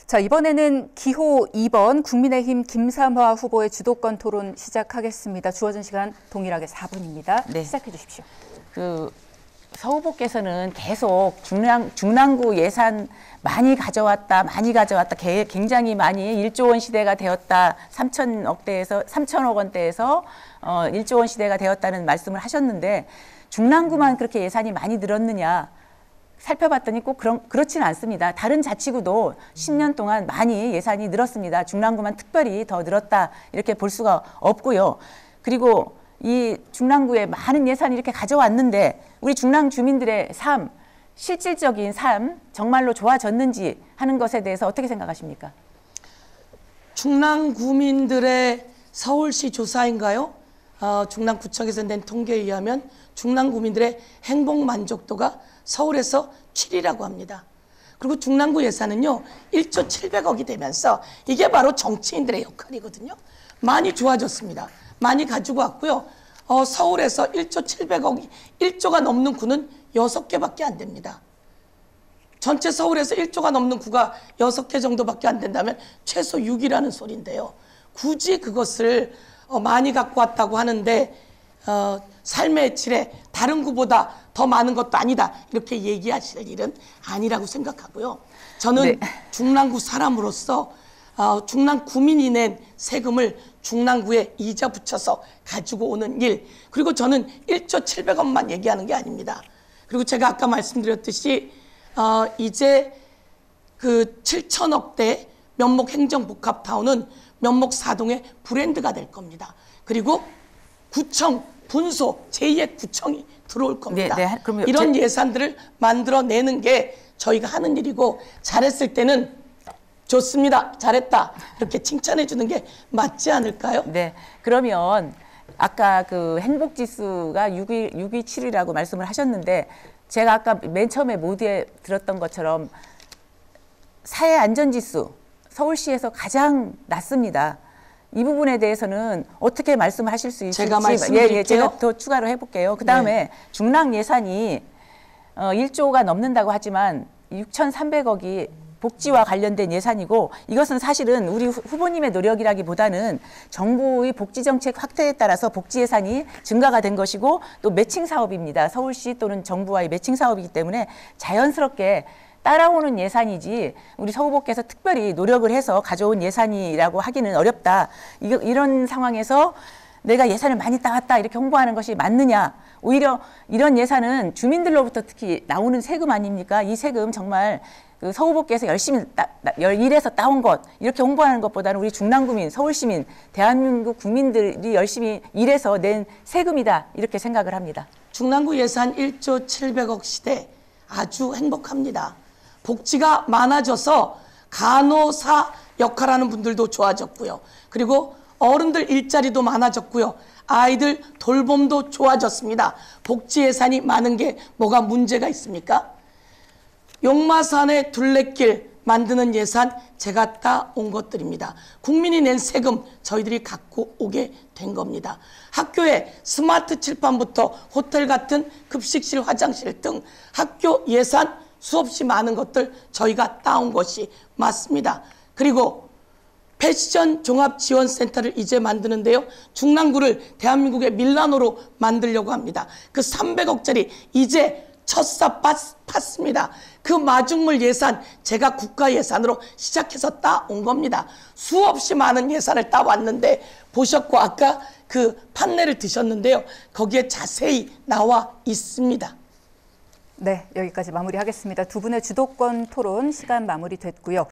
자, 이번에는 기호 2번 국민의힘 김삼화 후보의 주도권 토론 시작하겠습니다. 주어진 시간 동일하게 4분입니다. 네. 시작해 주십시오. 서 후보께서는 계속 중랑구 예산 많이 가져왔다, 굉장히 많이 1조 원 시대가 되었다, 3천억 원대에서 1조 원 시대가 되었다는 말씀을 하셨는데 중랑구만 그렇게 예산이 많이 늘었느냐 살펴봤더니 꼭 그렇지는 않습니다. 다른 자치구도 10년 동안 많이 예산이 늘었습니다. 중랑구만 특별히 더 늘었다 이렇게 볼 수가 없고요. 그리고 이 중랑구에 많은 예산이 이렇게 가져왔는데 우리 중랑 주민들의 삶, 실질적인 삶 정말로 좋아졌는지 하는 것에 대해서 어떻게 생각하십니까? 중랑구민들의 서울시 조사인가요? 중랑구청에서 낸 통계에 의하면 중랑구민들의 행복 만족도가 서울에서 7위라고 합니다. 그리고 중랑구 예산은요 1조 700억이 되면서 이게 바로 정치인들의 역할이거든요. 많이 좋아졌습니다. 많이 가지고 왔고요. 서울에서 1조 700억이 1조가 넘는 구는 6개밖에 안 됩니다. 전체 서울에서 1조가 넘는 구가 6개 정도밖에 안 된다면 최소 6이라는 소리인데요. 굳이 그것을 많이 갖고 왔다고 하는데 삶의 질에 다른 구보다 더 많은 것도 아니다 이렇게 얘기하실 일은 아니라고 생각하고요. 저는 네. 중랑구 사람으로서 중랑구민이 낸 세금을 중랑구에 이자 붙여서 가지고 오는 일, 그리고 저는 1조 700억만 얘기하는 게 아닙니다. 그리고 제가 아까 말씀드렸듯이 이제 그 7천억대 면목 행정복합타운은 면목 4동의 브랜드가 될 겁니다. 그리고 구청, 분소, 제2의 구청이 들어올 겁니다. 네, 그럼 이런 예산들을 만들어내는 게 저희가 하는 일이고 잘했을 때는 좋습니다, 잘했다 이렇게 칭찬해 주는 게 맞지 않을까요? 네, 그러면 아까 그 행복지수가 6위, 7위라고 말씀을 하셨는데 제가 아까 맨 처음에 모두에 들었던 것처럼 사회안전지수 서울시에서 가장 낮습니다. 이 부분에 대해서는 어떻게 말씀을 하실 수 있을지 제가 말씀드릴게요. 제가 더 추가로 해볼게요. 그 다음에 네. 중랑 예산이 1조가 넘는다고 하지만 6,300억이 복지와 관련된 예산이고 이것은 사실은 우리 후보님의 노력이라기보다는 정부의 복지 정책 확대에 따라서 복지 예산이 증가가 된 것이고 또 매칭 사업입니다. 서울시 또는 정부와의 매칭 사업이기 때문에 자연스럽게 따라오는 예산이지 우리 서 후보께서 특별히 노력을 해서 가져온 예산이라고 하기는 어렵다. 이런 상황에서 내가 예산을 많이 따왔다 이렇게 홍보하는 것이 맞느냐. 오히려 이런 예산은 주민들로부터 특히 나오는 세금 아닙니까? 이 세금 정말 그 서 후보께서 열심히 일해서 따온 것 이렇게 홍보하는 것보다는 우리 중랑구민, 서울시민, 대한민국 국민들이 열심히 일해서 낸 세금이다 이렇게 생각을 합니다. 중랑구 예산 1조 700억 시대 아주 행복합니다. 복지가 많아져서 간호사 역할하는 분들도 좋아졌고요. 그리고 어른들 일자리도 많아졌고요. 아이들 돌봄도 좋아졌습니다. 복지 예산이 많은 게 뭐가 문제가 있습니까? 용마산의 둘레길 만드는 예산 제가 따온 것들입니다. 국민이 낸 세금 저희들이 갖고 오게 된 겁니다. 학교에 스마트 칠판부터 호텔 같은 급식실, 화장실 등 학교 예산 수없이 많은 것들 저희가 따온 것이 맞습니다. 그리고 패션 종합지원센터를 이제 만드는데요. 중랑구를 대한민국의 밀라노로 만들려고 합니다. 그 300억짜리 이제 첫사 팠습니다. 그 마중물 예산 제가 국가 예산으로 시작해서 따온 겁니다. 수없이 많은 예산을 따왔는데 보셨고 아까 그 판넬을 드셨는데요. 거기에 자세히 나와 있습니다. 네, 여기까지 마무리하겠습니다. 두 분의 주도권 토론 시간 마무리됐고요.